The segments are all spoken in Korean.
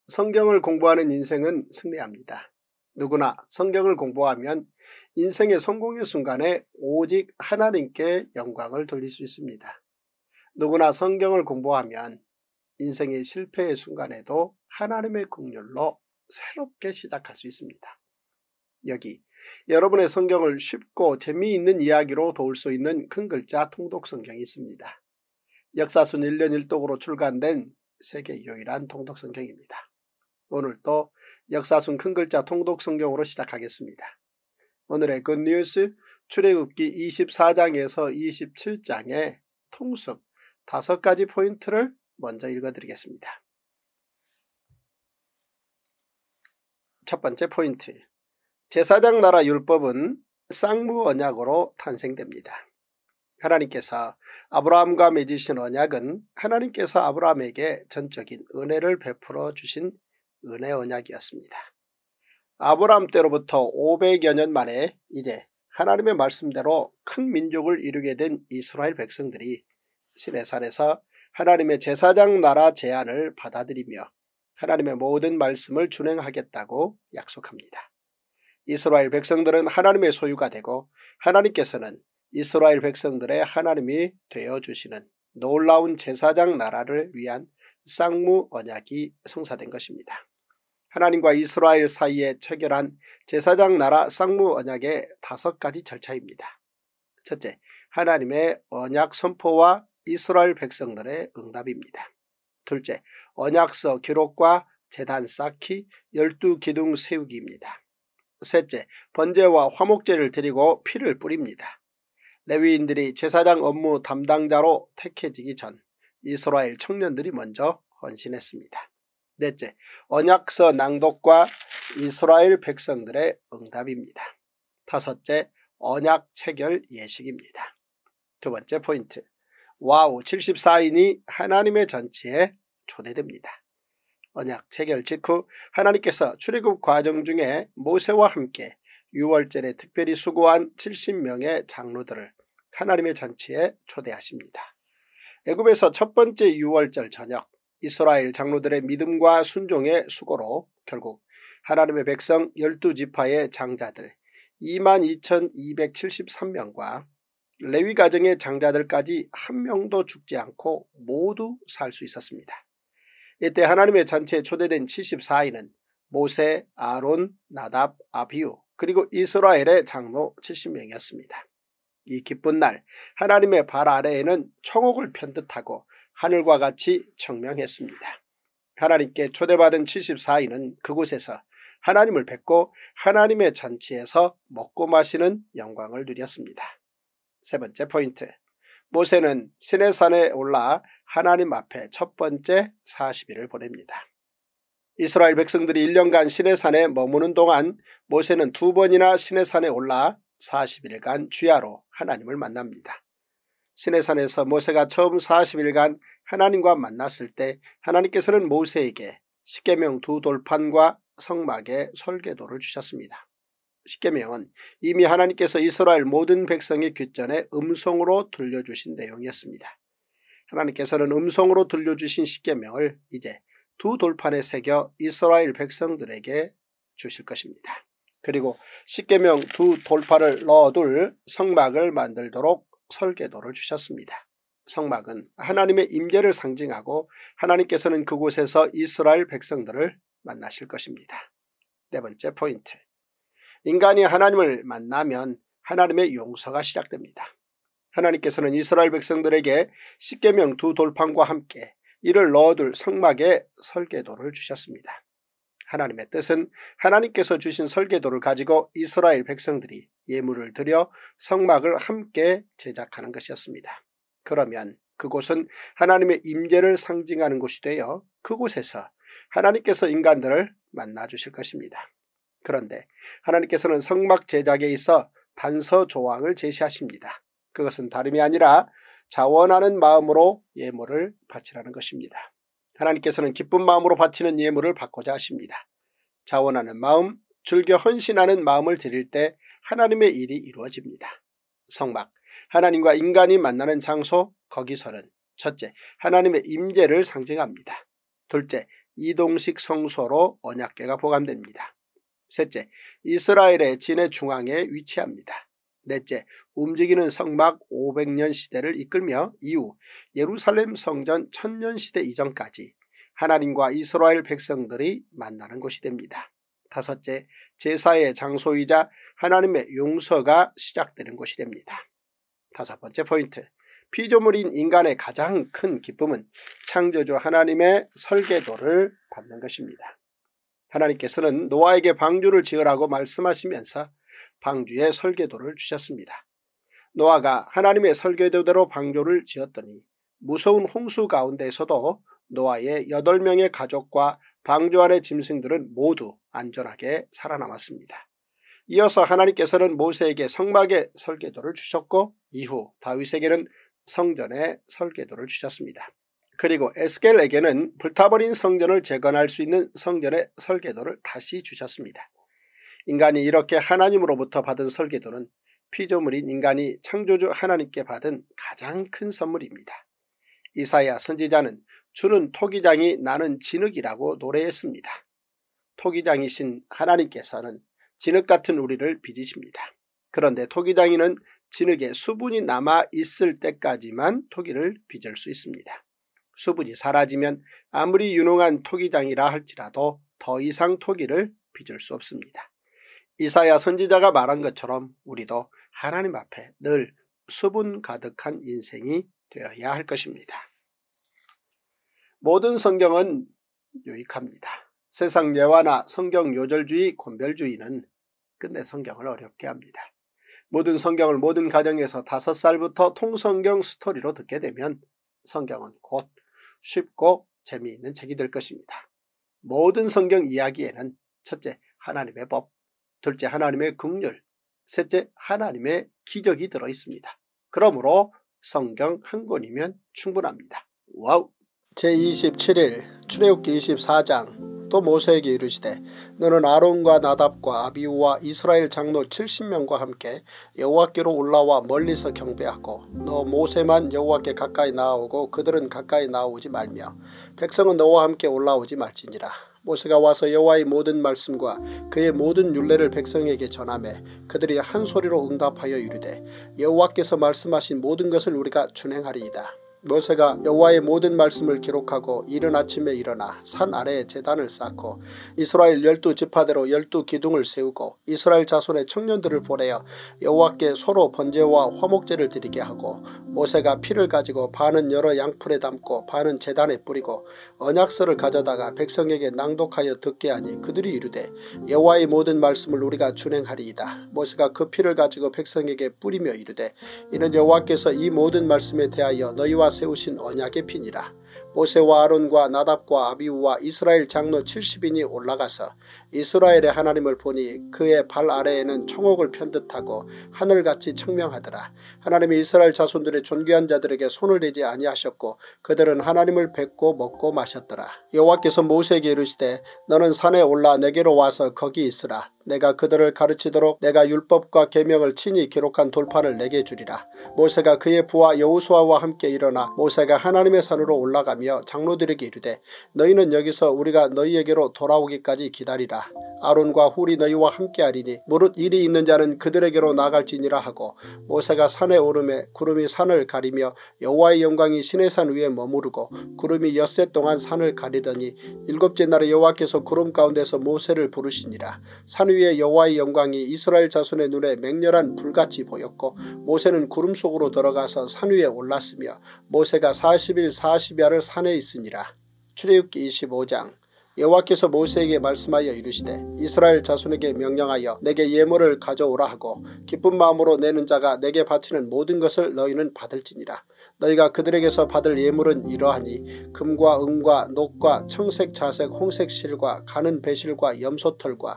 성경을 공부하는 인생은 승리합니다. 누구나 성경을 공부하면 인생의 성공의 순간에 오직 하나님께 영광을 돌릴 수 있습니다. 누구나 성경을 공부하면 인생의 실패의 순간에도 하나님의 긍휼로 새롭게 시작할 수 있습니다. 여기 여러분의 성경을 쉽고 재미있는 이야기로 도울 수 있는 큰 글자 통독 성경이 있습니다. 역사순 1년 1독으로 출간된 세계 유일한 통독 성경입니다. 오늘도 역사순 큰 글자 통독 성경으로 시작하겠습니다. 오늘의 굿뉴스 출애굽기 24장에서 27장의 통습 5가지 포인트를 먼저 읽어드리겠습니다. 첫 번째 포인트, 제사장 나라 율법은 쌍무 언약으로 탄생됩니다. 하나님께서 아브라함과 맺으신 언약은 하나님께서 아브라함에게 전적인 은혜를 베풀어 주신 은혜 언약이었습니다. 아브라함 때로부터 500여 년 만에 이제 하나님의 말씀대로 큰 민족을 이루게 된 이스라엘 백성들이 시내산에서 하나님의 제사장 나라 제안을 받아들이며 하나님의 모든 말씀을 준행하겠다고 약속합니다. 이스라엘 백성들은 하나님의 소유가 되고 하나님께서는 이스라엘 백성들의 하나님이 되어주시는 놀라운 제사장 나라를 위한 쌍무 언약이 성사된 것입니다. 하나님과 이스라엘 사이에 체결한 제사장 나라 쌍무 언약의 5가지 절차입니다. 첫째, 하나님의 언약 선포와 이스라엘 백성들의 응답입니다. 둘째, 언약서 기록과 제단 쌓기 12기둥 세우기입니다. 셋째, 번제와 화목제를 드리고 피를 뿌립니다. 레위인들이 제사장 업무 담당자로 택해지기 전 이스라엘 청년들이 먼저 헌신했습니다. 넷째, 언약서 낭독과 이스라엘 백성들의 응답입니다. 다섯째, 언약 체결 예식입니다. 두 번째 포인트, 와우 74인이 하나님의 잔치에 초대됩니다. 언약 체결 직후 하나님께서 출애굽 과정 중에 모세와 함께 유월절에 특별히 수고한 70명의 장로들을 하나님의 잔치에 초대하십니다. 애굽에서 첫 번째 유월절 저녁 이스라엘 장로들의 믿음과 순종의 수고로 결국 하나님의 백성 12지파의 장자들 22,273명과 레위 가정의 장자들까지 한 명도 죽지 않고 모두 살 수 있었습니다. 이때 하나님의 잔치에 초대된 74인은 모세, 아론, 나답, 아비후 그리고 이스라엘의 장로 70명이었습니다. 이 기쁜 날 하나님의 발 아래에는 청옥을 편듯하고 하늘과 같이 청명했습니다. 하나님께 초대받은 74인은 그곳에서 하나님을 뵙고 하나님의 잔치에서 먹고 마시는 영광을 누렸습니다. 세 번째 포인트, 모세는 시내산에 올라 하나님 앞에 첫 번째 40일을 보냅니다. 이스라엘 백성들이 1년간 시내산에 머무는 동안 모세는 2번이나 시내산에 올라 40일간 주야로 하나님을 만납니다. 시내산에서 모세가 처음 40일간 하나님과 만났을 때 하나님께서는 모세에게 십계명 2돌판과 성막의 설계도를 주셨습니다. 십계명은 이미 하나님께서 이스라엘 모든 백성의 귓전에 음성으로 들려주신 내용이었습니다. 하나님께서는 음성으로 들려주신 십계명을 이제 2돌판에 새겨 이스라엘 백성들에게 주실 것입니다. 그리고 십계명 2돌판을 넣어둘 성막을 만들도록 설계도를 주셨습니다. 성막은 하나님의 임재를 상징하고 하나님께서는 그곳에서 이스라엘 백성들을 만나실 것입니다. 네 번째 포인트, 인간이 하나님을 만나면 하나님의 용서가 시작됩니다. 하나님께서는 이스라엘 백성들에게 십계명 2돌판과 함께 이를 넣어둘 성막의 설계도를 주셨습니다. 하나님의 뜻은 하나님께서 주신 설계도를 가지고 이스라엘 백성들이 예물을 드려 성막을 함께 제작하는 것이었습니다. 그러면 그곳은 하나님의 임재를 상징하는 곳이 되어 그곳에서 하나님께서 인간들을 만나주실 것입니다. 그런데 하나님께서는 성막 제작에 있어 단서 조항을 제시하십니다. 그것은 다름이 아니라 자원하는 마음으로 예물을 바치라는 것입니다. 하나님께서는 기쁜 마음으로 바치는 예물을 받고자 하십니다. 자원하는 마음, 즐겨 헌신하는 마음을 드릴 때 하나님의 일이 이루어집니다. 성막, 하나님과 인간이 만나는 장소, 거기서는 첫째, 하나님의 임재를 상징합니다. 둘째, 이동식 성소로 언약궤가 보관됩니다. 셋째, 이스라엘의 진해 중앙에 위치합니다. 넷째, 움직이는 성막 500년 시대를 이끌며 이후 예루살렘 성전 1000년 시대 이전까지 하나님과 이스라엘 백성들이 만나는 곳이 됩니다. 다섯째, 제사의 장소이자 하나님의 용서가 시작되는 곳이 됩니다. 다섯 번째 포인트, 피조물인 인간의 가장 큰 기쁨은 창조주 하나님의 설계도를 받는 것입니다. 하나님께서는 노아에게 방주를 지으라고 말씀하시면서 방주의 설계도를 주셨습니다. 노아가 하나님의 설계도대로 방주를 지었더니 무서운 홍수 가운데서도 노아의 8명의 가족과 방주 안의 짐승들은 모두 안전하게 살아남았습니다. 이어서 하나님께서는 모세에게 성막의 설계도를 주셨고 이후 다윗에게는 성전의 설계도를 주셨습니다. 그리고 에스겔에게는 불타버린 성전을 재건할 수 있는 성전의 설계도를 다시 주셨습니다. 인간이 이렇게 하나님으로부터 받은 설계도는 피조물인 인간이 창조주 하나님께 받은 가장 큰 선물입니다. 이사야 선지자는 주는 토기장이 나는 진흙이라고 노래했습니다. 토기장이신 하나님께서는 진흙 같은 우리를 빚으십니다. 그런데 토기장이는 진흙에 수분이 남아 있을 때까지만 토기를 빚을 수 있습니다. 수분이 사라지면 아무리 유능한 토기장이라 할지라도 더 이상 토기를 빚을 수 없습니다. 이사야 선지자가 말한 것처럼 우리도 하나님 앞에 늘 수분 가득한 인생이 되어야 할 것입니다. 모든 성경은 유익합니다. 세상 예화나 성경 요절주의, 곤별주의는 끝내 성경을 어렵게 합니다. 모든 성경을 모든 가정에서 5살부터 통성경 스토리로 듣게 되면 성경은 곧 쉽고 재미있는 책이 될 것입니다. 모든 성경 이야기에는 첫째, 하나님의 법, 둘째, 하나님의 긍휼, 셋째, 하나님의 기적이 들어있습니다. 그러므로 성경 한 권이면 충분합니다. 와우! 제27일 출애굽기 24장 또 모세에게 이르시되 너는 아론과 나답과 아비후와 이스라엘 장로 70명과 함께 여호와께로 올라와 멀리서 경배하고 너 모세만 여호와께 가까이 나아오고 그들은 가까이 나아오지 말며 백성은 너와 함께 올라오지 말지니라. 모세가 와서 여호와의 모든 말씀과 그의 모든 율례를 백성에게 전하매 그들이 한 소리로 응답하여 이르되 여호와께서 말씀하신 모든 것을 우리가 준행하리이다. 모세가 여호와의 모든 말씀을 기록하고 이른 아침에 일어나 산 아래에 제단을 쌓고 이스라엘 12지파대로 12기둥을 세우고 이스라엘 자손의 청년들을 보내어 여호와께 소로 번제와 화목제를 드리게 하고 모세가 피를 가지고 반은 여러 양풀에 담고 반은 제단에 뿌리고 언약서를 가져다가 백성에게 낭독하여 듣게 하니 그들이 이르되 여호와의 모든 말씀을 우리가 준행하리이다. 모세가 그 피를 가지고 백성에게 뿌리며 이르되 이는 여호와께서 이 모든 말씀에 대하여 너희와 세우신 언약의 피니라. 모세와 아론과 나답과 아비후와 이스라엘 장로 70인이 올라가서 이스라엘의 하나님을 보니 그의 발 아래에는 청옥을 편듯하고 하늘같이 청명하더라. 하나님이 이스라엘 자손들의 존귀한 자들에게 손을 대지 아니하셨고 그들은 하나님을 뵙고 먹고 마셨더라. 여호와께서 모세에게 이르시되 너는 산에 올라 내게로 와서 거기 있으라. 내가 그들을 가르치도록 내가 율법과 계명을 친히 기록한 돌판을 내게 주리라. 모세가 그의 부하 여호수아와 함께 일어나 모세가 하나님의 산으로 올라가며 장로들에게 이르되 너희는 여기서 우리가 너희에게로 돌아오기까지 기다리라. 아론과 훌이 너희와 함께하리니 무릇 일이 있는 자는 그들에게로 나갈지니라 하고 모세가 산에 오르매 구름이 산을 가리며 여호와의 영광이 시내산 위에 머무르고 구름이 엿새 동안 산을 가리더니 일곱째 날에 여호와께서 구름 가운데서 모세를 부르시니라. 산 위에 여호와의 영광이 이스라엘 자손의 눈에 맹렬한 불같이 보였고 모세는 구름 속으로 들어가서 산 위에 올랐으며 모세가 40일 40야를 산에 있으니라. 출애굽기 25장 여호와께서 모세에게 말씀하여 이르시되 이스라엘 자손에게 명령하여 내게 예물을 가져오라 하고 기쁜 마음으로 내는 자가 내게 바치는 모든 것을 너희는 받을지니라. 너희가 그들에게서 받을 예물은 이러하니 금과 은과 녹과 청색 자색 홍색 실과 가는 배실과 염소털과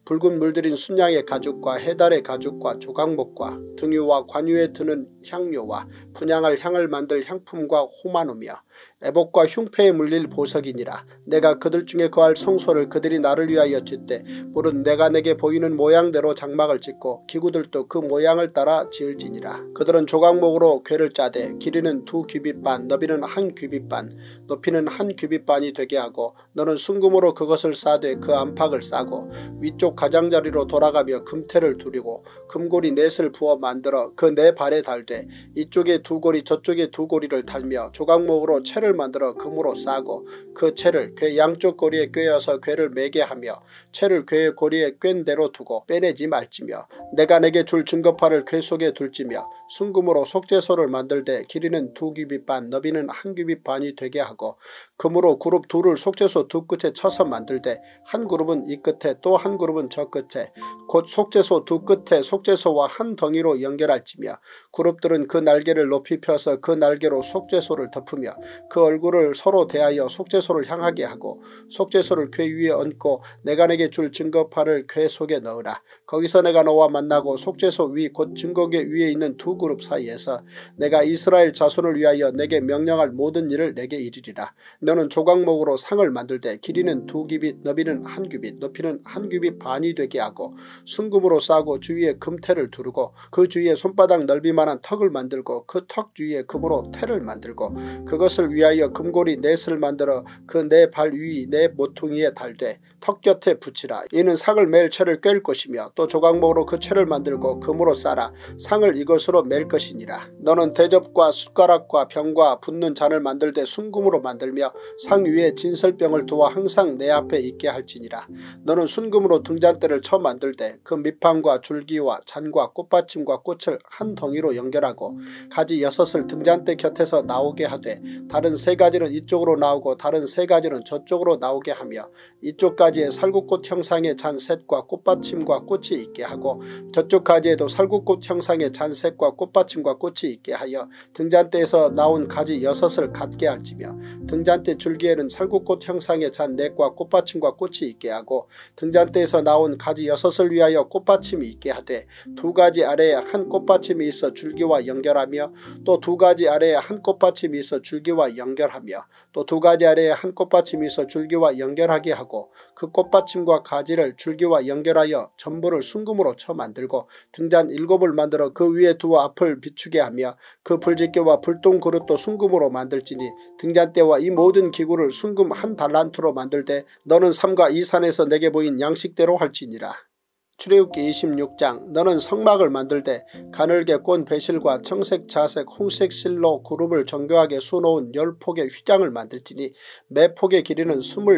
붉은 물들인 순양의 가죽과 해달의 가죽과 조각목과 등유와 관유에 드는 향료와 분향할 향을 만들 향품과 호마노며 애복과 흉패에 물릴 보석이니라. 내가 그들 중에 거할 성소를 그들이 나를 위하여 짓되 물은 내가 내게 보이는 모양대로 장막을 짓고 기구들도 그 모양을 따라 지을지니라. 그들은 조각목으로 궤를 짜되 길이는 2규빗반 너비는 1규빗반 높이는 1규빗반이 되게 하고 너는 순금으로 그것을 싸되 그 안팎을 싸고 위쪽 가장자리로 돌아가며 금태를 두르고 금고리 넷을 부어 만들어 그 네 발에 달되 이쪽에 2고리 저쪽에 2고리를 달며 조각목으로 채를 만들어 금으로 싸고 그 채를 궤 양쪽 고리에 꿰어서 궤를 매게 하며 채를 궤의 고리에 꿰인 대로 두고 빼내지 말지며 내가 내게 줄 증거판을 궤 속에 둘지며 순금으로 속죄소를 만들되 길이는 2규빗반 너비는 1규빗반이 되게 하고 금으로 그룹 둘을 속죄소 두 끝에 쳐서 만들되 한 그룹은 이 끝에 또 한 그룹은 저 끝에 곧 속죄소 두 끝에 속죄소와 한 덩이로 연결할지며 그룹들은 그 날개를 높이 펴서 그 날개로 속죄소를 덮으며 그 얼굴을 서로 대하여 속죄소를 향하게 하고 속죄소를 궤 위에 얹고 내가 내게 줄 증거판을 궤 속에 넣으라. 거기서 내가 너와 만나고 속죄소 위 곧 증거궤 위에 있는 두 그룹 사이에서 내가 이스라엘 자손을 위하여 내게 명령할 모든 일을 내게 이르리라. 너는 조각목으로 상을 만들되 길이는 2규빗 너비는 1규빗 높이는 1규빗반이 되게 하고 순금으로 싸고 주위에 금태를 두르고 그 주위에 손바닥 넓이만한 턱을 만들고 그 턱 주위에 금으로 태를 만들고 그것을 위하여 금고리 넷을 만들어 그 네 발 위 네 모퉁이에 달되 턱 곁에 붙이라. 이는 상을 맬 채를 꿰일 것이며 또 조각목으로 그 채를 만들고 금으로 싸라. 상을 이것으로 맬 것이니라. 너는 대접과 숟가락과 병과 붓는 잔을 만들되 순금으로 만들며 상 위에 진설병을 두어 항상 내 앞에 있게 할지니라. 너는 순금으로 등잔대를 쳐 만들되 그 밑판과 줄기와 잔과 꽃받침과 꽃을 한 덩이로 연결하고 가지 6을 등잔대 곁에서 나오게 하되 다른 3가지는 이쪽으로 나오고 다른 3가지는 저쪽으로 나오게 하며 이쪽 가지에 살구꽃 형상의 잔셋과 꽃받침과 꽃이 있게 하고 저쪽 가지에도 살구꽃 형상의 잔셋과 꽃받침과 꽃이 있게 하여 등잔대에서 나온 가지 6을 갖게 할지며 등잔대 줄기에는 살구꽃 형상의 잔넷과 꽃받침과 꽃이 있게 하고 등잔대에서 나온 가지 6을 위하여 꽃받침이 있게 하되 2가지 아래에 한 꽃받침이 있어 줄기와 연결하며 또 2가지 아래에 한 꽃받침이 있어 줄기와 연결하며 또 2가지 아래에 한 꽃받침이 있어 줄기와 연결하게 하고 그 꽃받침과 가지를 줄기와 연결하여 전부를 순금으로 쳐 만들고 등잔 7을 만들어 그 위에 두어 앞을 비추게 하며 그 불집게와 불똥 그릇도 순금으로 만들지니 등잔대와 이 모든 기구를 순금 1달란트로 만들되 너는 삼가 이 산에서 내게 보인 양식대로 할지니라. 출애굽기 26장 너는 성막을 만들되 가늘게 꼰 배실과 청색 자색 홍색 실로 그룹을 정교하게 수놓은 10폭의 휘장을 만들지니 매 폭의 길이는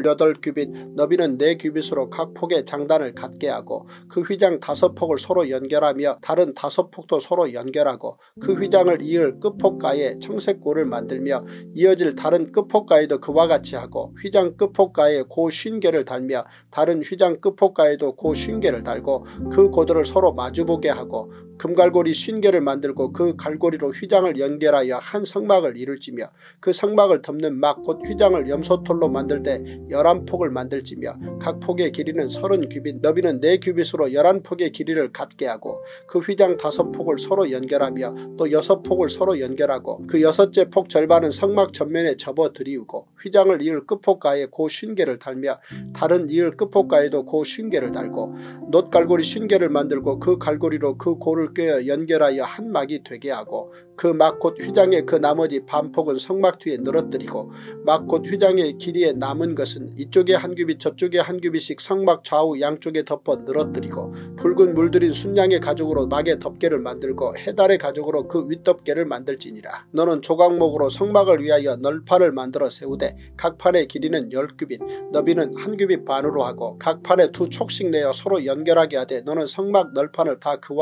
28규빗 너비는 4규빗으로 각 폭의 장단을 갖게 하고 그 휘장 5폭을 서로 연결하며 다른 5폭도 서로 연결하고 그 휘장을 이을 끝폭가에 청색고를 만들며 이어질 다른 끝폭가에도 그와 같이 하고 휘장 끝폭가에 고 50개를 달며 다른 휘장 끝폭가에도 고 50개를 달고 그 고도를 서로 마주보게 하고 금갈고리 50개를 만들고 그 갈고리로 휘장을 연결하여 한 성막을 이룰지며 그 성막을 덮는 막 곧 휘장을 염소털로 만들되 11폭을 만들지며 각 폭의 길이는 30규빗 너비는 4규빗으로 11폭의 길이를 갖게 하고 그 휘장 5폭을 서로 연결하며 또 6폭을 서로 연결하고 그 6째 폭 절반은 성막 전면에 접어 들이우고 휘장을 이을 끝폭가에 고 50개를 달며 다른 이을 끝폭가에도 고 50개를 달고 놋갈고리 50개를 만들고 그 갈고리로 그 고를 꿰어 연결하여 한 막이 되게 하고 그 막 곧 휘장의 그 나머지 반폭은 성막 뒤에 늘어뜨리고 막 곧 휘장의 길이에 남은 것은 이쪽에 1규빗 저쪽에 1규빗씩 성막 좌우 양쪽에 덮어 늘어뜨리고 붉은 물들인 순양의 가죽으로 막의 덮개를 만들고 해달의 가죽으로 그 윗덮개를 만들지니라. 너는 조각목으로 성막을 위하여 널판을 만들어 세우되 각 판의 길이는 10규빗 너비는 1규빗 반으로 하고 각 판에 2촉씩 내어 서로 연결하게 하되 너는 성막 널판을 다 그와 같이 하라.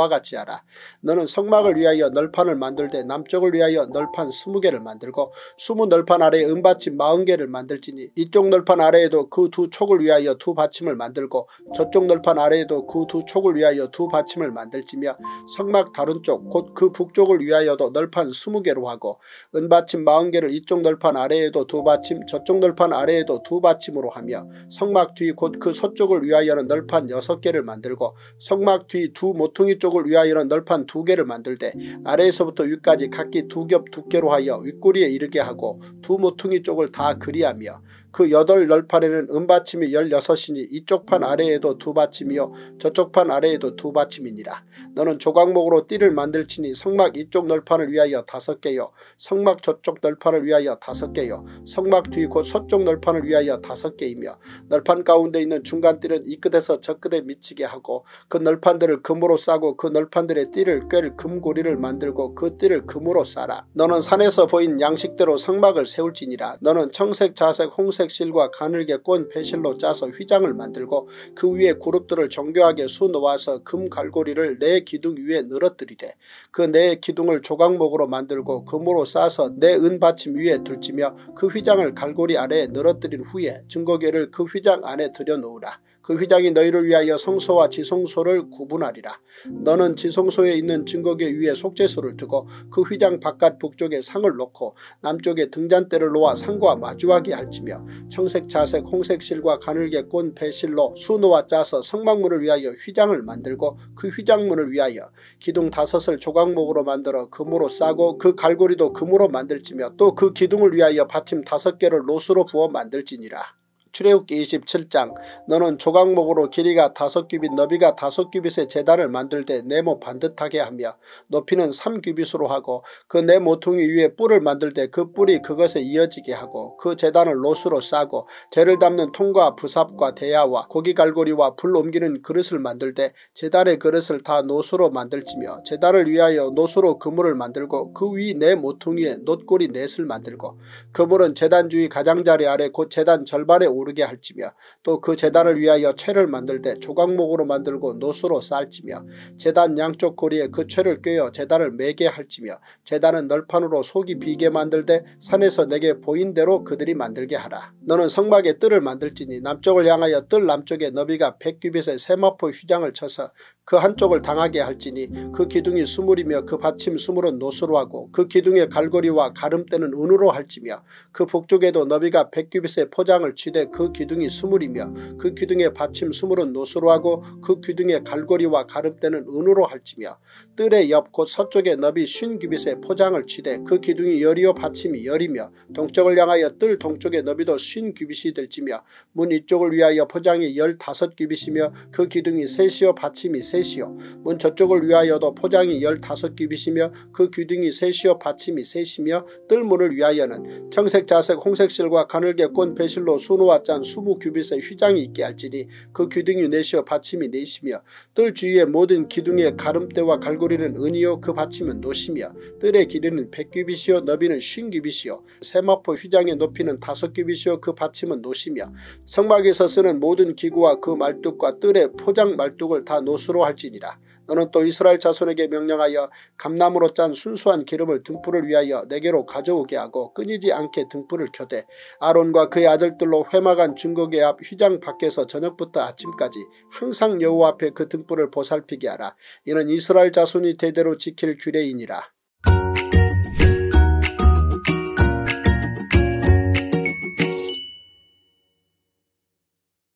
하라. 너는 성막을 위하여 널판을 만들되 남쪽을 위하여 널판 20개를 만들고 20널판 아래에 은받침 40개를 만들지니 이쪽 널판 아래에도 그 두 촉을 위하여 두 받침을 만들고 저쪽 널판 아래에도 그 두 촉을 위하여 두 받침을 만들지며 성막 다른 쪽 곧 그 북쪽을 위하여도 널판 20개로 하고 은받침 40개를 이쪽 널판 아래에도 두 받침 저쪽 널판 아래에도 두 받침으로 하며 성막 뒤 곧 그 서쪽을 위하여는 널판 6개를 만들고 성막 뒤 두 모퉁이 쪽을 위하여는 널판 2개를 만들되 아래에서부터 위까지 각기 2겹 두께로 하여 윗꼬리에 이르게 하고 두 모퉁이 쪽을 다 그리하며 그 8널판에는 은받침이 16이니 이쪽 판 아래에도 두 받침이요 저쪽 판 아래에도 두 받침이니라. 너는 조각목으로 띠를 만들지니 성막 이쪽 널판을 위하여 5개요 성막 저쪽 널판을 위하여 5개요 성막 뒤 곧 서쪽 널판을 위하여 5개이며 널판 가운데 있는 중간띠는 이 끝에서 저 끝에 미치게 하고 그 널판들을 금으로 싸고 그 널판들의 띠를 꿰를 금고리를 만들고 그 띠를 금으로 싸라. 너는 산에서 보인 양식대로 성막을 세울지니라. 너는 청색 자색 홍색 실과 가늘게 꼰 배실로 짜서 휘장을 만들고 그 위에 그룹들을 정교하게 수놓아서 금 갈고리를 네 기둥 위에 늘어뜨리되 그 네 기둥을 조각목으로 만들고 금으로 싸서 네 은받침 위에 둘지며 그 휘장을 갈고리 아래에 늘어뜨린 후에 증거궤를 그 휘장 안에 들여놓으라. 그 휘장이 너희를 위하여 성소와 지성소를 구분하리라. 너는 지성소에 있는 증거궤 위에 속죄소를 두고 그 휘장 바깥 북쪽에 상을 놓고 남쪽에 등잔대를 놓아 상과 마주하게 할지며 청색 자색 홍색 실과 가늘게 꼰 배실로 수놓아 짜서 성막문을 위하여 휘장을 만들고 그 휘장문을 위하여 기둥 5을 조각목으로 만들어 금으로 싸고 그 갈고리도 금으로 만들지며 또 그 기둥을 위하여 받침 5개를 노수로 부어 만들지니라. 출애굽기 27장 너는 조각목으로 길이가 5규빗 너비가 5규빗의 제단을 만들되 네모 반듯하게 하며 높이는 3규빗으로 하고 그 네 모퉁이 위에 뿔을 만들되 그 뿔이 그것에 이어지게 하고 그 제단을 노수로 싸고 재를 담는 통과 부삽과 대야와 고기갈고리와 불 옮기는 그릇을 만들되 제단의 그릇을 다 노수로 만들지며 제단을 위하여 노수로 그물을 만들고 그 위 네 모퉁이에 놋고리 넷을 만들고 그물은 제단 주위 가장자리 아래 곧 제단 절반에 오르게 할지며 또 그 제단을 위하여 채를 만들되 조각목으로 만들고 노수로 쌀지며 제단 양쪽 고리에 그 채를 꿰어 제단을 매게 할지며 제단은 널판으로 속이 비게 만들되 산에서 내게 보인 대로 그들이 만들게 하라. 너는 성막에 뜰을 만들지니 남쪽을 향하여 뜰 남쪽에 너비가 100규빗의 세마포 휘장을 쳐서 그 한쪽을 당하게 할지니 그 기둥이 20이며 그 받침 20은 노수로 하고 그 기둥의 갈고리와 가름대는 은으로 할지며 그 북쪽에도 너비가 100규빗의 포장을 취되 그 기둥이 20이며 그 기둥의 받침 20은 노수로 하고 그 기둥의 갈고리와 가름대는 은으로 할지며 뜰의 옆 곧 서쪽에 너비 50규빗의 포장을 취되 그 기둥이 10이요 받침이 10이며 동쪽을 향하여 뜰 동쪽의 너비도 50규빗이 될지며 문 이쪽을 위하여 포장이 15규빗이며 그 기둥이 3이요 받침이 3이요 문 저쪽을 위하여도 포장이 15규빗이며 그 기둥이 3이요 받침이 3이며 뜰문을 위하여는 청색 자색 홍색 실과 가늘게 꼰 배실로 수놓아 짠 20규빗의 휘장이 있게 할지니 그 기둥이 4이요 받침이 4이며 뜰 주위의 모든 기둥의 가름대와 갈고리는 은이요 그 받침은 노시며 뜰의 길이는 100규빗이요 너비는 50규빗이요 세마포 휘장의 높이는 5규빗이요 그 받침은 노시며 성막에서 쓰는 모든 기구와 그 말뚝과 뜰의 포장 말뚝을 다 노수로 할지니라. 너는 또 이스라엘 자손에게 명령하여 감나무로 짠 순수한 기름을 등불을 위하여 내게로 가져오게 하고 끊이지 않게 등불을 켜되 아론과 그의 아들들로 회막안 증거궤 앞 휘장 밖에서 저녁부터 아침까지 항상 여호와 앞에 그 등불을 보살피게 하라. 이는 이스라엘 자손이 대대로 지킬 규례이니라.